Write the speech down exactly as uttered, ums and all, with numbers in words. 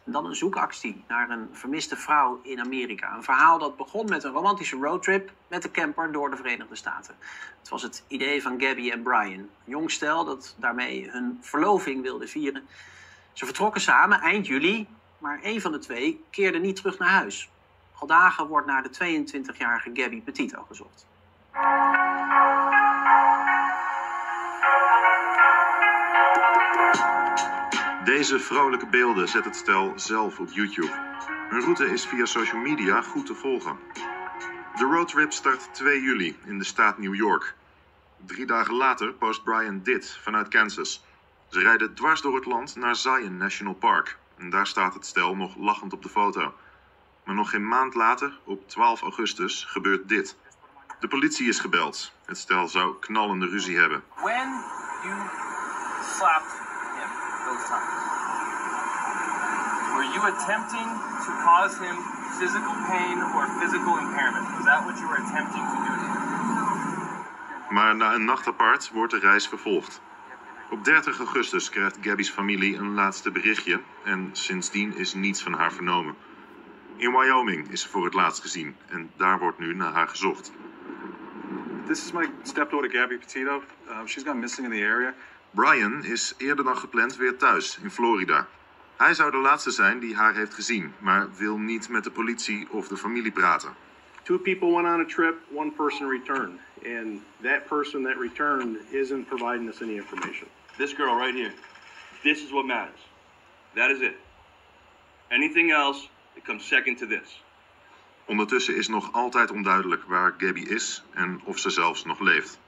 En dan een zoekactie naar een vermiste vrouw in Amerika. Een verhaal dat begon met een romantische roadtrip met de camper door de Verenigde Staten. Het was het idee van Gabby en Brian. Een jong stel dat daarmee hun verloving wilde vieren. Ze vertrokken samen eind juli, maar één van de twee keerde niet terug naar huis. Al dagen wordt naar de tweeëntwintigjarige Gabby Petito gezocht. Deze vrolijke beelden zet het stel zelf op YouTube. Hun route is via social media goed te volgen. De roadtrip start twee juli in de staat New York. Drie dagen later post Brian dit vanuit Kansas. Ze rijden dwars door het land naar Zion National Park. En daar staat het stel nog lachend op de foto. Maar nog geen maand later, op twaalf augustus, gebeurt dit. De politie is gebeld. Het stel zou knallende ruzie hebben. When you slapped him those times, were you attempting to cause him physical pain or physical impairment? Was that what you were attempting to do to him? Maar na een nacht apart wordt de reis vervolgd. Op dertig augustus krijgt Gabby's familie een laatste berichtje en sindsdien is niets van haar vernomen. In Wyoming is ze voor het laatst gezien en daar wordt nu naar haar gezocht. This is my stepdaughter Gabby Petito. Uh, she's gone missing in the area. Brian is eerder dan gepland weer thuis in Florida. Hij zou de laatste zijn die haar heeft gezien, maar wil niet met de politie of de familie praten. Two people went on a trip, one person returned. And that person that returned isn't providing us any information. This girl right here. This is what matters. That is it. Anything else, it comes second to this. Ondertussen is nog altijd onduidelijk waar Gabby is en of ze zelfs nog leeft.